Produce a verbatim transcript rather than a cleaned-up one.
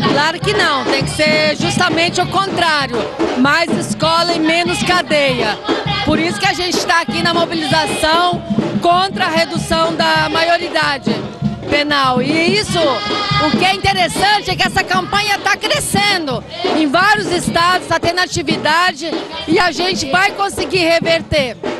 Claro que não, tem que ser justamente o contrário, mais escola e menos cadeia. Por isso que a gente está aqui na mobilização contra a redução da maioridade penal. E isso, o que é interessante é que essa campanha está crescendo. Em vários estados está tendo atividade e a gente vai conseguir reverter.